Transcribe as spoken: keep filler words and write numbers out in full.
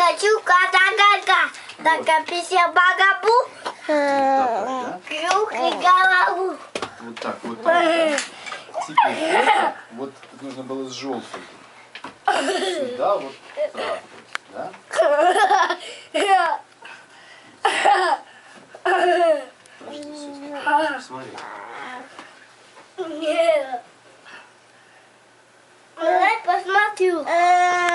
чука, тагарка, така пися багабу, круг и голову. Вот так, вот так, да? Теперь вот, вот нужно было с желтой. Сюда вот так, да? Подожди, сестра, смотри. Нет. Давай посмотрю.